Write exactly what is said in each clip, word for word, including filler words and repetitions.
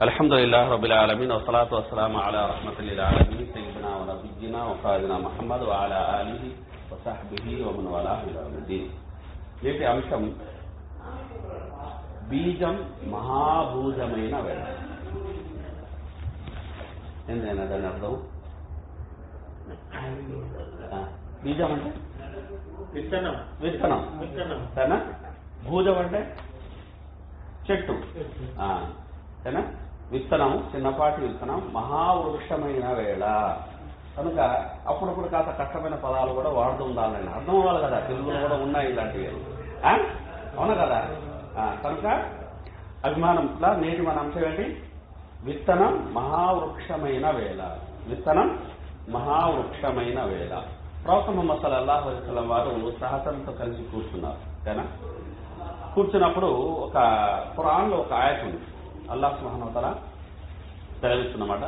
అల్హమ్దులిల్లాహి రబ్బిల్ ఆలమీన్ వస్సలాతు వస్సలాము అలా రహ్మతుల్ లిల్ ఆలమీన్ సయ్యిదినా వ నబియ్యినా వ ఖాదినా ముహమ్మద్ వ అలా ఆలిహి వ సహ్బిహి వ మన్ వాలాహు ఇలా యౌమిద్దీన్. నేటి అంశం బీజం మహాభూజమైన వేళ. ఏందైనా దాని అర్థం? బీజం అంటే విత్తనం విత్తనం విత్తనం సరేనా? భూజం అంటే చెట్టు సరేనా? విత్తనం చిన్నపాటి విత్తనం మహావృక్షమైన వేళ కనుక అప్పుడప్పుడు కాస్త కష్టమైన పదాలు కూడా వాడుతూ ఉండాలని అర్థం అవ్వాలి కదా. తెలుగులో కూడా ఉన్నాయి ఇలాంటివి, అవునా కదా? కనుక అభిమానంలా నేటి మన అంశం ఏంటి? విత్తనం మహావృక్షమైన వేళ. విత్తనం మహావృక్షమైన వేళ. ప్రవక్త ముహమ్మద్ సల్లల్లాహు అలైహి వసల్లం వారు సహచరులతో కలిసి కూర్చున్నారు. ఓకేనా? కూర్చున్నప్పుడు ఒక ఖురాన్లో ఒక ఆయత్ ఉంది. అల్లాహ్ సుబ్హానహు వ తఆలా సెలవిస్తున్నమాట,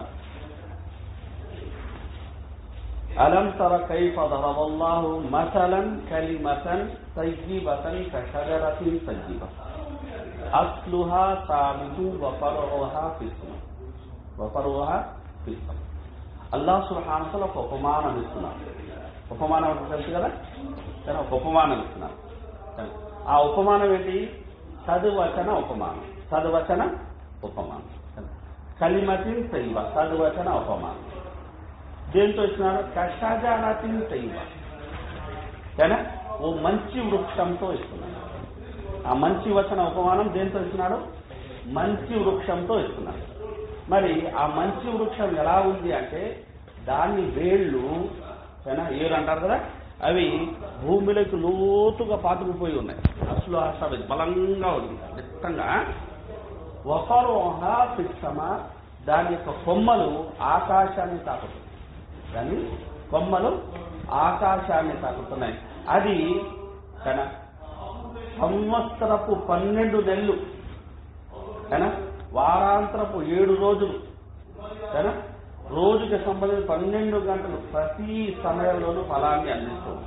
అలం తర కైఫ దరబల్లాహు మసలన్ కలిమతన్ తయ్యిబతన్ కషజరతిన్ తయ్యిబ అస్లుహా సాబితు వ ఫర్ఉహా ఫిస్సమా వ ఫర్ఉహా ఫిస్సమా. అల్లాహ్ సుబ్హానహు వ తఆలా ఒక ఉపమానం ఇస్తున్నారు. ఉపమానం అంటే తెలుసు కదా, కానీ ఒక ఉపమానం ఇస్తున్నారు. ఆ ఉపమానం ఏంటి? సద్వచన ఉపమానం. సద్వచన ఉపమానం. కలిమతిన్ తయ్యిబ సద్వచన ఉపమానం. దేంతో ఇస్తున్నారు? కషజరతిన్ తయ్యిబ, కానీ ఓ మంచి వృక్షంతో ఇస్తున్నారు. ఆ మంచి వచన ఉపమానం దేంతో ఇస్తున్నాడు? మంచి వృక్షంతో ఇస్తున్నాడు. మరి ఆ మంచి వృక్షం ఎలా ఉంది అంటే దాని వేళ్ళు ఏరు అంటారు కదా, అవి భూమిలోకి లోతుగా పాతుకుపోయి ఉన్నాయి. అసలు అసలు బలంగా ఉంది, దిట్టంగా. వఫరుహా ఫిస్సమా, దాని యొక్క కొమ్మలు ఆకాశాన్ని తాకుతున్నాయి. దాని కొమ్మలు ఆకాశాన్ని తాకుతున్నాయి. అది కన సంవత్సరపు పన్నెండు నెలలు కన వారాంతరపు ఏడు రోజులు కన రోజుకి సంబంధించి పన్నెండు గంటలు ప్రతి సమయంలోనూ ఫలాన్ని అందిస్తుంది.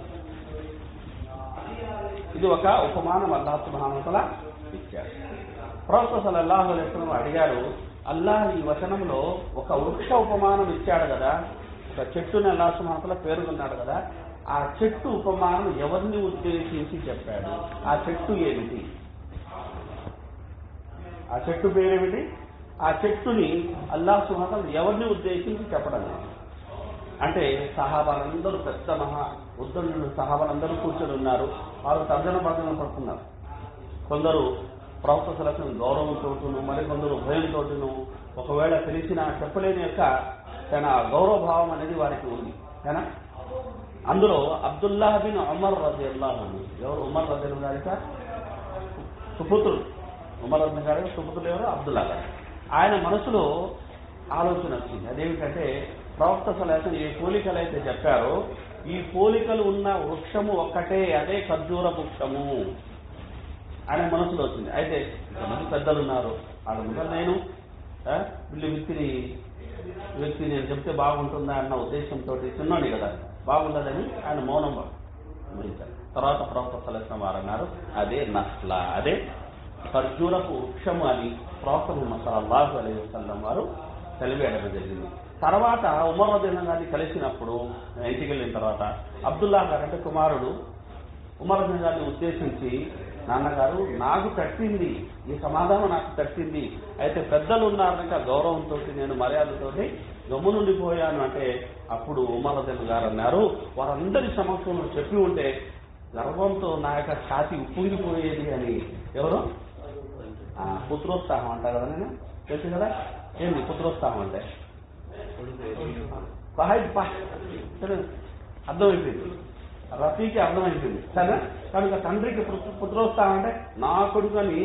ఇది ఒక ఉపమానం అల్లాహ్ సుబ్హానహు వ తఆలా ఇచ్చాడు. ప్రవక్త సల్లల్లాహు అలైహి వసల్లం అడిగారు, అల్లాహ్ ఈ వచనంలో ఒక వృక్ష ఉపమానం ఇచ్చాడు కదా, ఒక చెట్టుని అల్లాహ్ సుబ్హానహు వ తఆలా పేర్కొన్నాడు కదా, ఆ చెట్టు ఉపమానం ఎవరిని ఉద్దేశించి చెప్పాడు? ఆ చెట్టు ఏమిటి? ఆ చెట్టు పేరేమిటి? ఆ చెట్టుని అల్లాహ్ సుబ్హానహు వ తఆలా ఎవరిని ఉద్దేశించి చెప్పడం అంటే సహాబాలందరూ పెద్ద మహా ఉద్దండులు సహాబాలందరూ కూర్చొని ఉన్నారు. వారు తర్జన భర్జన పడుతున్నారు. కొందరు ప్రవక్త సలహా గౌరవంతోను, మరికొందరు భయంతోను, ఒకవేళ తెలిసిన చెప్పలేని యొక్క తన గౌరవభావం అనేది వారికి ఉంది. కానీ అందులో అబ్దుల్లాహ్ బిన్ ఉమర్ రజియల్లాహు అన్హు, ఎవరు? ఉమర్ రజియల్లాహు గారి సుపుత్రుడు. ఉమర్ రజియల్లాహు గారి సుపుత్రుడు ఎవరు? అబ్దుల్లా గారు. ఆయన మనసులో ఆలోచన వచ్చింది. అదేమిటంటే ప్రవక్త సలహా ఏ పోలికలు అయితే చెప్పారో ఈ పోలికలు ఉన్న వృక్షము ఒక్కటే, అదే ఖర్జూర వృక్షము ఆయన మనసులో వచ్చింది. అయితే ఇంతమంది పెద్దలు ఉన్నారు, వాళ్ళ ముందర నేను వీళ్ళు వ్యక్తిని వ్యక్తి నేను చెప్తే బాగుంటుందా అన్న ఉద్దేశంతో చిన్నోని కదా, బాగుండదని ఆయన మౌనం వహించారు. తర్వాత ప్రవక్త సలహా వారు అన్నారు, అదే నస్లా, అదే ఖర్జూరపు వృక్షము అని ప్రవక్త ముహమ్మద్ సల్లల్లాహు అలైహి వసల్లం వారు తెలియడం జరిగింది. తర్వాత ఉమర్ రజియల్లాహు గారిని కలిసినప్పుడు ఇంటికి వెళ్ళిన తర్వాత అబ్దుల్లా గారు అంటే కుమారుడు ఉమర్ రజియల్లాహు గారిని ఉద్దేశించి, నాన్నగారు నాకు తట్టింది, ఈ సమాధానం నాకు తట్టింది, అయితే పెద్దలు ఉన్నారనక గౌరవంతో నేను మర్యాదతో గమ్మునుండిపోయాను అంటే అప్పుడు ఉమర్ రజియల్లాహు గారు అన్నారు, వారందరి సమక్షంలో చెప్పి ఉంటే గర్వంతో నా యొక్క ఛాతి ఉప్పొంగిపోయేది అని. ఎవరు? పుత్రోత్సాహం అంటారు కదా, నేను తెలుసు కదా. ఏంటి పుత్రోత్సాహం అంటే? అర్థమైపోయింది, రఫీకి అర్థమైపోయింది సరే. కనుక తండ్రికి పుత్రోత్సాహం అంటే నా కొడుకు అని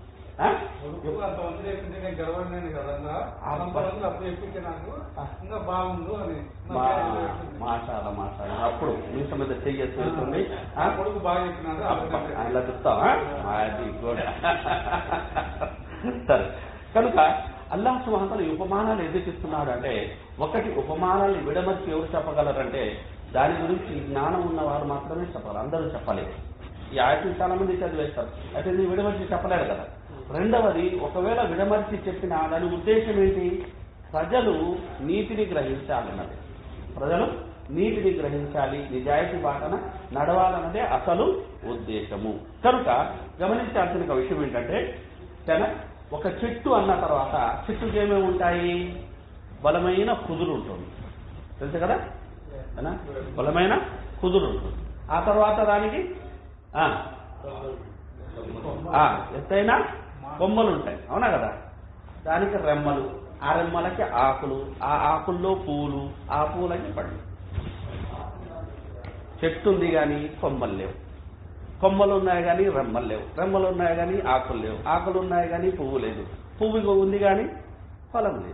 మాట్లాడాలి మాట్లాడాలి అప్పుడు మీసం మీద చెయ్యేస్తుంది. కొడుకు బాగా చెప్పినాడు అలా చెప్తావా? అది కూడా సరే. కనుక అల్లాహ్ సుబ్హానహు వ తఆలా ఈ ఉపమానాలు ఎందుకు ఇస్తున్నాడు అంటే, ఒకటి ఉపమానాన్ని విడమర్చి ఎవరు చెప్పగలరంటే దాని గురించి జ్ఞానం ఉన్నవారు మాత్రమే చెప్పాలి, అందరూ చెప్పలేదు. ఈ ఆయతను చాలా మంది చదివేస్తారు, అయితే నీ విడమర్చి చెప్పలేరు కదా. రెండవది ఒకవేళ విడమర్చి చెప్పిన దాని ఉద్దేశం ఏంటి? ప్రజలు నీతిని గ్రహించాలన్నది. ప్రజలు నీతిని గ్రహించాలి, నిజాయితీ బాటన నడవాలన్నదే అసలు ఉద్దేశము. కనుక గమనించాల్సిన ఒక విషయం ఏంటంటే, తన ఒక చెట్టు అన్న తర్వాత చెట్టుకి ఏమేమి ఉంటాయి? బలమైన కుదురు ఉంటుంది, తెలుసు కదా, బలమైన కుదురు ఉంటుంది. ఆ తర్వాత దానికి ఎత్తైన కొమ్మలు ఉంటాయి, అవునా కదా. దానికి రెమ్మలు, ఆ రెమ్మలకి ఆకులు, ఆ ఆకుల్లో పూలు, ఆ పూలకి పళ్ళు. చెట్టు ఉంది కానీ కొమ్మలు లేవు, కొమ్మలు ఉన్నాయి కానీ రెమ్మలు లేవు, రెమ్మలు ఉన్నాయి కానీ ఆకులు లేవు, ఆకులు ఉన్నాయి కానీ పువ్వు లేదు, పువ్వు ఉంది కానీ ఫలం లేదు.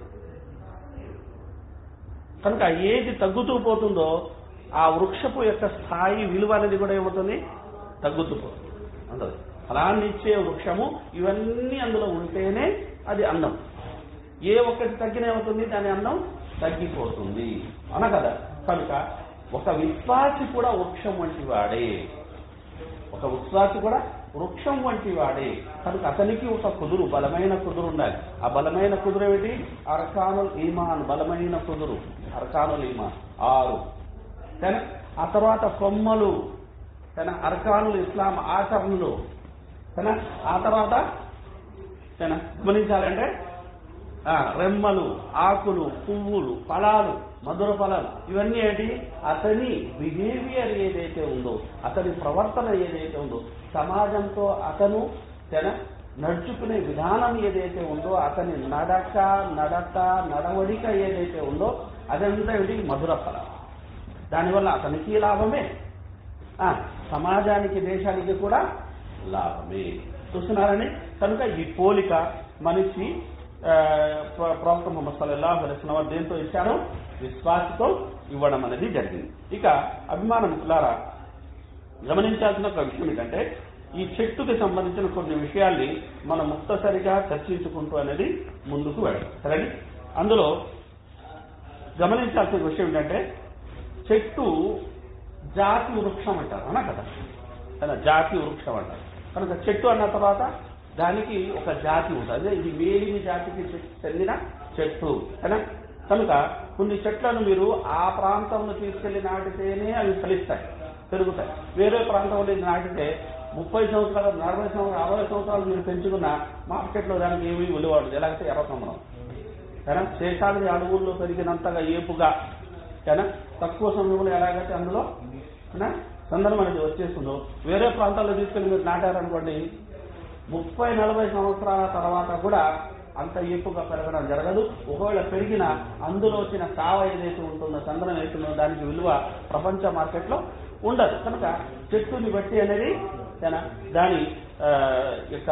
కనుక ఏది తగ్గుతూ పోతుందో ఆ వృక్షపు యొక్క స్థాయి విలువ అనేది కూడా ఏమవుతుంది? తగ్గుతూ పోతుంది. అంతే, ఫలాన్ని ఇచ్చే వృక్షము ఇవన్నీ అందులో ఉంటేనే అది అన్నం. ఏ ఒక్కటి తగ్గిన ఏమవుతుంది? దాని అన్నం తగ్గిపోతుంది, అన కదా. కనుక ఒక విశ్వాసి కూడా వృక్షం వంటి వాడే, ఒక విశ్వాసి కూడా వృక్షం వంటి వాడే. కనుక అతనికి ఒక కుదురు, బలమైన కుదురు ఉండాలి. ఆ బలమైన కుదురు ఏమిటి? అర్కానుల్ ఈమాన్, బలమైన కుదురు అర్కానుల్ ఈమాన్ ఆరు. ఆ తర్వాత కొమ్మలు, తన అర్కానుల్ ఇస్లాం ఆచరణలు, తన ఆ తర్వాత తన గమనించాలంటే రెమ్మలు, ఆకులు, పువ్వులు, ఫలాలు, మధుర ఫలాలు, ఇవన్నీ ఏంటి? అతని బిహేవియర్ ఏదైతే ఉందో, అతని ప్రవర్తన ఏదైతే ఉందో, సమాజంతో అతను తన నడుచుకునే విధానం ఏదైతే ఉందో, అతని నడక నడక నడవడిక ఏదైతే ఉందో, అదంతా ఏంటి? మధుర ఫలం. దానివల్ల అతనికి లాభమే, సమాజానికి దేశానికి కూడా లాభమే. చూస్తున్నారని. కనుక ఈ పోలిక మనిషి ప్రవక్త ముహమ్మద్ సల్లల్లాహు అలైహి వసల్లం దేంతో ఇచ్చారో? విశ్వాసతో ఇవ్వడం అనేది జరిగింది. ఇక అభిమానం మిత్రులారా, గమనించాల్సిన ఒక విషయం ఏంటంటే, ఈ చెట్టుకి సంబంధించిన కొన్ని విషయాల్ని మనం ముక్తసరిగా చర్చించుకుంటూ అనేది ముందుకు వెళ్ళాలి. సరే, అందులో గమనించాల్సిన విషయం ఏంటంటే, చెట్టు జాతి వృక్షం అంటారు, అవునా కదా. అలా జాతి వృక్షం అంటారు. కనుక చెట్టు అన్న తర్వాత దానికి ఒక జాతి ఉంటుంది, ఇది మేలిమి జాతికి చెందిన చెట్టు కదా. కనుక కొన్ని చెట్లను మీరు ఆ ప్రాంతంలో తీసుకెళ్లి నాటితేనే అవి ఫలిస్తాయి, పెరుగుతాయి. వేరే ప్రాంతంలో నాటితే ముప్పై సంవత్సరాలు, నలభై సంవత్సరాలు, అరవై సంవత్సరాలు మీరు పెంచుకున్న మార్కెట్లో దానికి ఏమీ విలువ ఉండదు. ఎలాగైతే ఎర్ర సంబరం కదా, శేషాద్రి అడవుల్లో పెరిగినంతగా ఏపుగా కదా, తక్కువ సమయంలో ఎలాగైతే అందులో సందర్భం అనేది వచ్చేస్తుందో, వేరే ప్రాంతాల్లో తీసుకెళ్లి మీరు నాటారనుకోండి, ముప్పై నలభై సంవత్సరాల తర్వాత కూడా అంత ఎక్కువగా పెరగడం జరగదు. ఒకవేళ పెరిగిన అందులో వచ్చిన సావ ఏదైతే ఉంటుందో, చంద్రం ఏదైతుందో, దానికి విలువ ప్రపంచ మార్కెట్లో ఉండదు. కనుక చెట్టుని బట్టి అనేది దాని యొక్క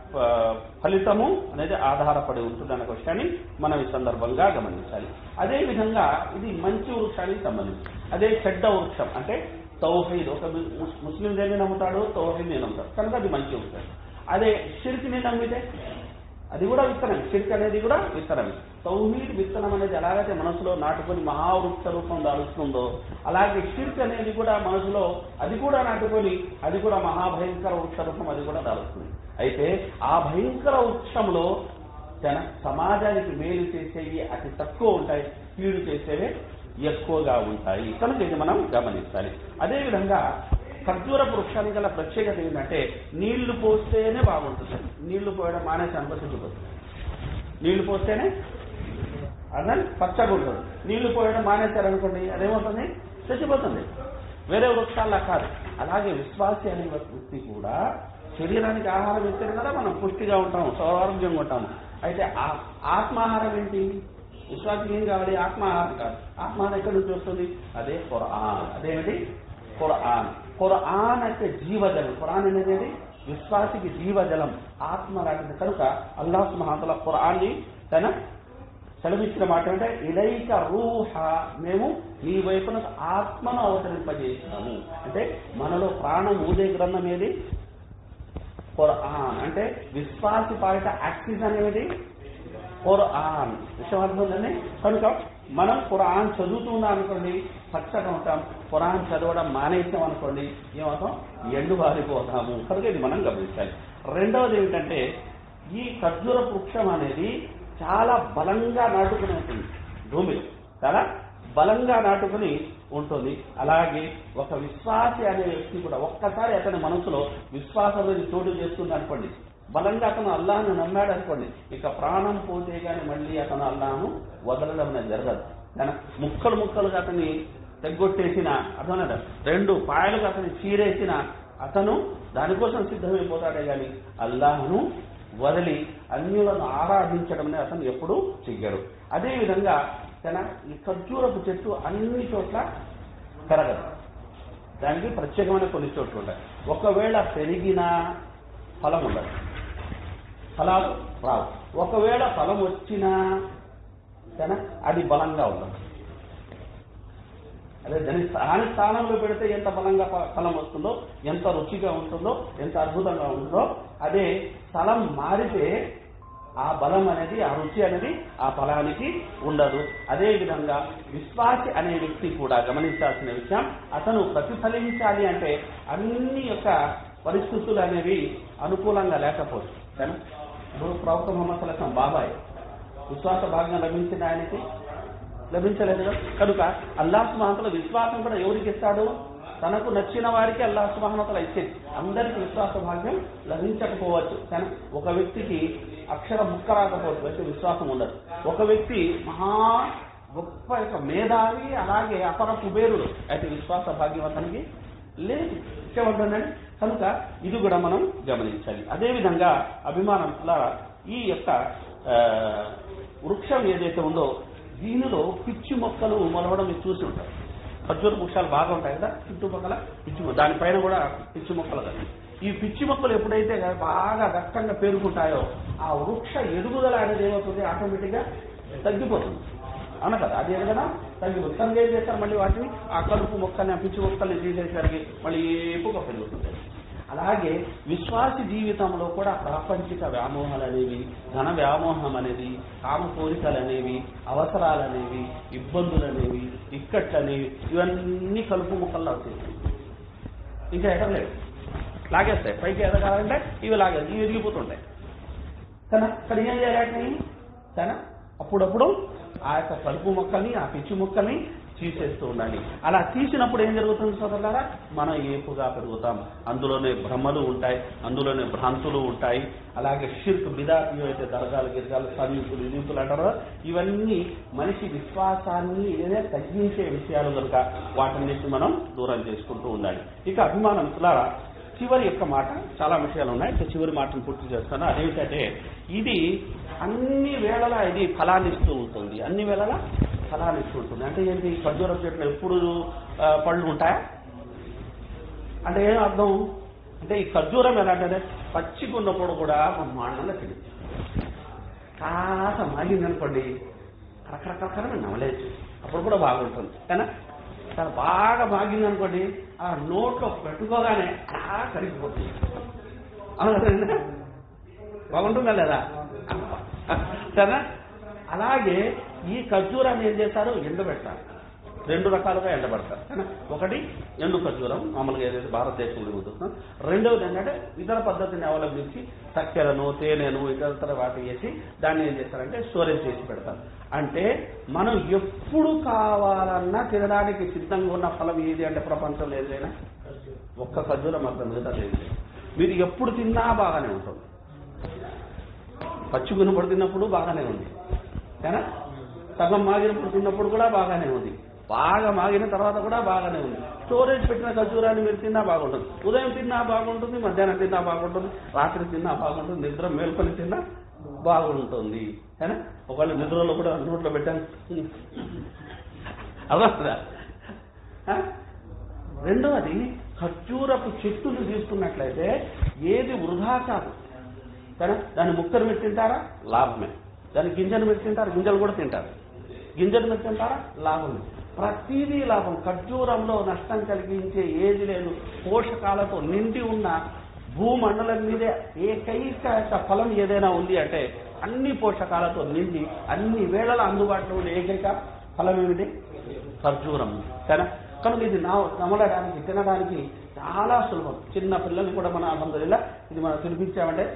ఫలితము అనేది ఆధారపడి ఉంటుందన్న విషయాన్ని మనం ఈ సందర్భంగా గమనించాలి. అదేవిధంగా ఇది మంచి వృక్షానికి సంబంధించి, అదే చెడ్డ వృక్షం అంటే తౌహీద్. ఒక ముస్లిం దేన్ని నమ్ముతాడు? తౌహీద్ ని నమ్ముతాడు, కనుక అది మంచి వృక్షం. అదే షిర్క్ని నమ్మితే అది కూడా విత్తనం, షిర్క్ అనేది కూడా విత్తనం. తౌహీద్ విత్తనం అనేది ఎలాగైతే మనసులో నాటుకొని మహావృక్ష రూపం దాలుస్తుందో, అలాగే షిర్క్ అనేది కూడా మనసులో అది కూడా నాటుకొని అది కూడా మహాభయంకర వృక్ష రూపం అది కూడా దాలుస్తుంది. అయితే ఆ భయంకర వృక్షంలో జన సమాజానికి మేలు చేసేవి అతి తక్కువ ఉంటాయి, కీడు చేసేవే ఎక్కువగా ఉంటాయి. కనుక ఇది మనం గమనించాలి. అదేవిధంగా ఖర్జూర వృక్షానికి గల ప్రత్యేకత ఏంటంటే, నీళ్లు పోస్తేనే బాగుంటుంది. నీళ్లు పోయడం మానేసి అనుభవించబోతుంది. నీళ్లు పోస్తేనే అదని పచ్చగా ఉంటుంది. నీళ్లు పోయడం మానేశారనుకోండి, అదేమవుతుంది? చచ్చిపోతుంది. వేరే వృక్షాల్లా కాదు. అలాగే విశ్వాసి అనే వ్యక్తి కూడా శరీరానికి ఆహారం ఇచ్చారు కదా, మనం పుష్టిగా ఉంటాము, సౌరారోగ్యంగా ఉంటాము. అయితే ఆత్మాహారం ఏంటి? విశ్వాసికి ఏం కావాలి? ఆత్మాహారం కాదు. ఆత్మాహారం ఎక్కడి నుంచి వస్తుంది? అదే ఖురాన్. అదేమిటి? ఖురాన్. ఖురాన్ అంటే జీవజలం. ఖురాన్ అనేది విశ్వాసికి జీవజలం, ఆత్మ లాంటిది. కనుక అల్లాహ్ సుబ్హానహు వ తఆలా ఖురాన్ని తన సెలవిచ్చిన మాట అంటే, ఇలైక రూహ, మేము నీ వైపున ఆత్మను అవతరింపజేసినాము. అంటే మనలో ప్రాణం ఊదే గ్రంథం ఏది? ఖురాన్. అంటే విశ్వాసి పాలిట ఆక్సిజన్ అనేది ఖురాన్. విషయం అర్థమైందండి. కనుక మనం ఖురాన్ చదువుతున్నాం అనుకోండి, పచ్చగా ఉంటాం. ఖురాన్ చదవడం మానేసాం అనుకోండి, ఏమవుతాం? ఎండుబారిపోతాము. కనుక ఇది మనం గమనించాలి. రెండవది ఏమిటంటే, ఈ ఖర్జూర వృక్షం అనేది చాలా బలంగా నాటుకుని ఉంటుంది, భూమిలో చాలా బలంగా నాటుకుని ఉంటుంది. అలాగే ఒక విశ్వాసి అనే వ్యక్తి కూడా ఒక్కసారి అతని మనసులో విశ్వాసం అనేది చోటు చేస్తుంది అనుకోండి, బలంగా అతను అల్లాహ్ను నమ్మాడు అనుకోండి, ఇక ప్రాణం పోతే కానీ మళ్ళీ అతను అల్లాహ్ను వదలడం అనేది జరగదు. కానీ ముక్కలు ముక్కలుగా అతన్ని తెగ్గొట్టేసిన అర్థమైనా రెండు పాయలుగా అతన్ని చీరేసిన అతను దానికోసం సిద్ధమైపోతాడే కానీ అల్లాహ్ను వదిలి అన్యులను ఆరాధించడం అతను ఎప్పుడూ చెయ్యడు. అదేవిధంగా తన ఈ ఖర్జూరపు చెట్టు అన్ని చోట్ల పెరగదు, దానికి ప్రత్యేకమైన కొన్ని చోట్ల ఉంటాయి. ఒకవేళ పెరిగినా ఫలం ఉండదు, ఫలాలు రావు. ఒకవేళ ఫలం వచ్చినా తన అది బలంగా ఉండదు. అదే దాని దాని స్థానంలో పెడితే ఎంత బలంగా ఫలం వస్తుందో, ఎంత రుచిగా ఉంటుందో, ఎంత అద్భుతంగా ఉంటుందో, అదే స్థలం మారితే ఆ బలం అనేది, ఆ రుచి అనేది ఆ ఫలానికి ఉండదు. అదేవిధంగా విశ్వాసి అనే వ్యక్తి కూడా గమనించాల్సిన విషయం, అతను ప్రతిఫలించాలి అంటే అన్ని యొక్క పరిస్థితులు అనేవి అనుకూలంగా లేకపోవచ్చు. కానీ ఇప్పుడు ప్రవక్త ముహమ్మద్ సల్లల్లాహు అలైహి వసల్లం బాబాయ్ విశ్వాస భాగంగా లభించిన ఆయనకి లభించలేదు. కనుక అల్లాహ్ సుబ్హానహు వ తఆలా విశ్వాసం కూడా ఎవరికి ఇస్తాడు? తనకు నచ్చిన వారికి అల్లాహ్ సుబ్హానహు వ తఆలా ఇచ్చేది. అందరికీ విశ్వాస భాగ్యం లభించకపోవచ్చు. కానీ ఒక వ్యక్తికి అక్షరం ముక్క రాకపోవచ్చు, అయితే విశ్వాసం ఉండదు. ఒక వ్యక్తి మహా గొప్ప యొక్క మేధావి, అలాగే అపర కుబేరుడు, అయితే విశ్వాస భాగ్యం అతనికి లేదు. ఇచ్చేవాడు. కనుక ఇది కూడా మనం గమనించాలి. అదేవిధంగా అభిమానంలా ఈ యొక్క వృక్షం ఏదైతే ఉందో దీనిలో పిచ్చి మొక్కలు మొలవడం మీరు చూసి ఉంటారు. ఖర్జూర వృక్షాలు బాగా ఉంటాయి కదా చుట్టుపక్కల, పిచ్చి దానిపైన కూడా పిచ్చి మొక్కలు కదా. ఈ పిచ్చి మొక్కలు ఎప్పుడైతే బాగా దట్టంగా పేరుకుంటాయో ఆ వృక్ష ఎదుగుదల అనేది ఏమవుతుంది, ఆటోమేటిక్గా తగ్గిపోతుంది. అవును కదా, అది ఎదుగుదల తగ్గిపోతుంది. కనుక ఏం చేస్తారు, మళ్ళీ వాటిని ఆ కలుపు మొక్కల్ని, ఆ పిచ్చి మొక్కల్ని తీసేసరికి మళ్ళీ ఏపుగా పెరుగుతుంది. అలాగే విశ్వాసి జీవితంలో కూడా ప్రాపంచిక వ్యామోహాలు అనేవి, ధన వ్యామోహం అనేది, కామ కోరికలు అనేవి, అవసరాలు అనేవి, ఇబ్బందులు అనేవి, ఇక్కట్లు అనేవి, ఇవన్నీ కలుపు మొక్కల్లో వచ్చేస్తాయి. ఇంకా ఎదగలేదు, లాగేస్తాయి. పైకి ఎదగాలంటే ఇవి లాగేది, ఇవి ఎదిగిపోతుంటాయి. కానీ అక్కడ ఏం చేయాలి, కానీ అప్పుడప్పుడు ఆ యొక్క కలుపు మొక్కల్ని, ఆ పిచ్చి మొక్కల్ని తీసేస్తూ ఉండాలి. అలా తీసినప్పుడు ఏం జరుగుతుంది సోదరులారా, మనం ఏపుగా పెరుగుతాం. అందులోనే భ్రమలు ఉంటాయి, అందులోనే భ్రాంతులు ఉంటాయి. అలాగే షిర్క్, బిదాత్, అయితే దర్గాలు గిర్గాలు, సన్నిహితులు విధింపులు అంటారో ఇవన్నీ మనిషి విశ్వాసాన్ని ఏదైనా తగ్గించే విషయాలు కనుక వాటిని మనం దూరం చేసుకుంటూ ఉండాలి. ఇక అభిమానంతులారా చివరి యొక్క మాట, చాలా విషయాలు ఉన్నాయి, చివరి మాటను పూర్తి చేస్తాను. అదేమిటంటే ఇది అన్ని వేళలా ఇది ఫలాన్నిస్తూ ఉంటుంది, అన్ని వేళలా ఫలాన్నిస్తూ ఉంటుంది. అంటే ఏంటి, ఖర్జూరం చెట్లు ఎప్పుడు పళ్ళు ఉంటాయా అంటే ఏం అర్థం అంటే, ఈ ఖర్జూరం ఎలాంటిదే పచ్చికున్నప్పుడు కూడా బ్రహ్మాండంగా తిని కాస్త మాగిందనుకోండి రకరకాల నవలేదు, అప్పుడు కూడా బాగుంటుంది. కానీ చాలా బాగా మాగిందనుకోండి ఆ నోట్లో పెట్టుకోగానే అలా కరిగిపోతుంది. అవునా, బాగుంటుందా లేదా? సరే, అలాగే ఈ ఖర్జూరాన్ని ఏం చేస్తారు, ఎండబెడతారు. రెండు రకాలుగా ఎండబెడతారు. ఒకటి ఎండు ఖర్జూరం, మామూలుగా ఏదైతే భారతదేశంలో చూస్తున్నాం. రెండవది ఏంటంటే ఇతర పద్ధతిని అవలంబించి చక్కెరను, తేనెను, ఇతర వాటి వేసి దాన్ని ఏం చేస్తారంటే స్టోరేజ్ చేసి పెడతారు. అంటే మనం ఎప్పుడు కావాలన్నా తినడానికి సిద్ధంగా ఉన్న ఫలం ఏది అంటే ప్రపంచంలో ఏదైనా ఒక్క ఖర్జూరం మాత్రం, మిగతా లేదు. మీరు ఎప్పుడు తిన్నా బాగానే ఉంటుంది. పచ్చి గునపడి తిన్నప్పుడు బాగానే ఉంది, కానీ సగం మాగినప్పుడు తిన్నప్పుడు కూడా బాగానే ఉంది, బాగా మాగిన తర్వాత కూడా బాగానే ఉంది. స్టోరేజ్ పెట్టిన ఖర్జూరాన్ని మీరు తిన్నా బాగుంటుంది, ఉదయం తిన్నా బాగుంటుంది, మధ్యాహ్నం తిన్నా బాగుంటుంది, రాత్రి తిన్నా బాగుంటుంది, నిద్ర మేల్కొని తిన్నా బాగుంటుంది. కానీ ఒకవేళ నిద్రలో కూడా నోట్లో పెట్టాను అవసరా. రెండవది ఖర్జూరపు చెట్టును తీసుకున్నట్లయితే ఏది వృధా కాదు. కానీ దాన్ని ముక్కలు మీరు తింటారా, లాభమే. దాని గింజను మీరు తింటారు, గింజలు కూడా తింటారు. గింజలు మీరు తింటారా, లాభమే. ప్రతిదీ లాభం. ఖర్జూరంలో నష్టం కలిగించే ఏది లేదు. పోషకాలతో నిండి ఉన్న భూమండలం మీదే ఏకైక ఫలం ఏదైనా ఉంది అంటే అన్ని పోషకాలతో నిండి అన్ని వేళల అందుబాటులో ఉండే ఏకైక ఫలం ఏమిటి, ఖర్జూరం. కానీ కనుక ఇది నమలడానికి, తినడానికి చాలా సులభం. చిన్న పిల్లల్ని కూడా మనం అల్హమ్దులిల్లాహ్ ఇది మనం తినిపించామంటే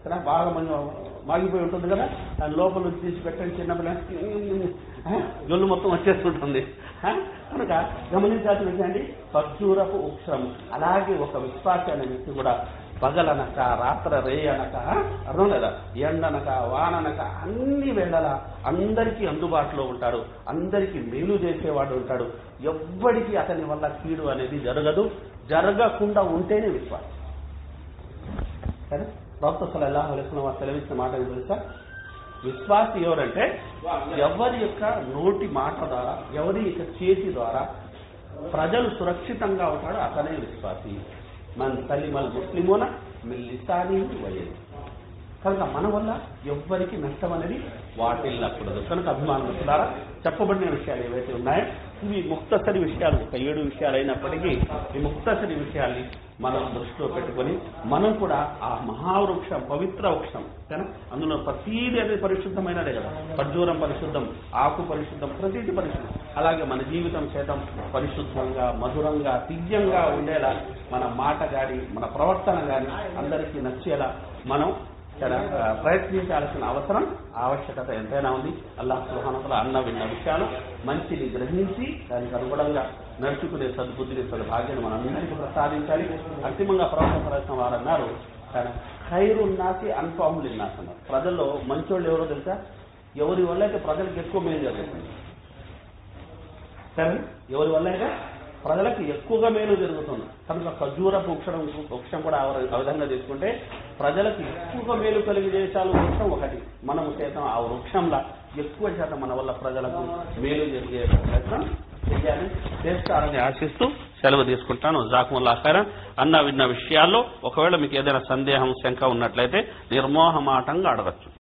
కదా బాగా మంది మాగిపోయి ఉంటుంది కదా దాని లోపల నుంచి తీసి పెట్టండి చిన్నపిల్ల జొల్లు మొత్తం వచ్చేస్తుంటుంది. కనుక గమనించాల్సిన ఏంటండి ఖర్జూరపు వృక్షం. అలాగే ఒక విశ్వాసి అనే వ్యక్తి కూడా పగలనక రాత్ర రే అనక అర్థం లేదా ఎండనక వాననక అన్ని వేళలా అందరికీ అందుబాటులో ఉంటాడు, అందరికీ మేలు చేసేవాడు ఉంటాడు. ఎవ్వడికి అతని వల్ల కీడు అనేది జరగదు, జరగకుండా ఉంటేనే విశ్వాసం. సరే ప్రవక్త సల్లల్లాహు అలైహి వసల్లం వారు సెలవిస్తున్న మాట ఏం తెలుసా? విశ్వాసి ఎవరంటే ఎవరి యొక్క నోటి మాట ద్వారా ఎవరి యొక్క చేతి ద్వారా ప్రజలు సురక్షితంగా ఉంటాడో అతనే విశ్వాసి. మన్ సలిమల్ ముస్లిమోన మిన్ లిసానిహి వ యదిహి. కనుక మన వల్ల ఎవ్వరికి నష్టం అనేది వాటిల్లకూడదు. కనుక అభిమానుల ద్వారా చెప్పబడిన విషయాలు ఏవైతే ఉన్నాయో ఇవి ముక్తసరి విషయాలు, ఒక ఏడు విషయాలు అయినప్పటికీ ఈ ముక్తసరి విషయాల్ని మనం దృష్టిలో పెట్టుకొని మనం కూడా ఆ మహావృక్షం పవిత్ర వృక్షం కానీ అందులో ప్రతీది అనేది పరిశుద్ధమైనదే కదా. ఖర్జూరం పరిశుద్ధం, ఆకు పరిశుద్ధం, ప్రతీది పరిశుద్ధం. అలాగే మన జీవితం చేతం పరిశుద్ధంగా మధురంగా దివ్యంగా ఉండేలా మన మాట కానీ మన ప్రవర్తన కానీ అందరికీ నచ్చేలా మనం ప్రయత్నించాల్సిన అవసరం ఆవశ్యకత ఎంతైనా ఉంది. అల్లాహ్ సుబ్హానహు వ తఆలా అన్న విన్న విషయాలు మంచిని గ్రహించి దానికి అనుగుణంగా నడుచుకునే సద్బుద్ధిని సద్భాగ్యాన్ని మనందరికీ ప్రసాదించాలి. అంతిమంగా ప్రవక్త సల్లల్లాహు వారు అన్నారు ఖైరున్నాసి అన్ఫఅహుం లిన్నాస్ అన్నారు. ప్రజల్లో మంచోళ్ళు ఎవరో తెలుసా? ఎవరి వల్ల అయితే ప్రజలకు ఎక్కువ మేలు జరుగుతుంది. సరే ఎవరి వల్ల అయితే ప్రజలకు ఎక్కువగా మేలు జరుగుతుంది. కనుక ఖర్జూరపు వృక్షం వృక్షం కూడా ఆ విధంగా తీసుకుంటే ప్రజలకు ఎక్కువగా మేలు కలిగజేసాలు వృక్షం ఒకటి. మనము చేతం ఆ వృక్షంలా ఎక్కువ శాతం మన వల్ల ప్రజలకు మేలు జరిగే ప్రయత్నం చేయాలి, చేస్తారని ఆశిస్తూ సెలవు తీసుకుంటాను. జజాకుముల్లాహు ఖైరన్. అన్న విన్న విషయాల్లో ఒకవేళ మీకు ఏదైనా సందేహం శంక ఉన్నట్లయితే నిర్మోహమాటంగా అడగచ్చు.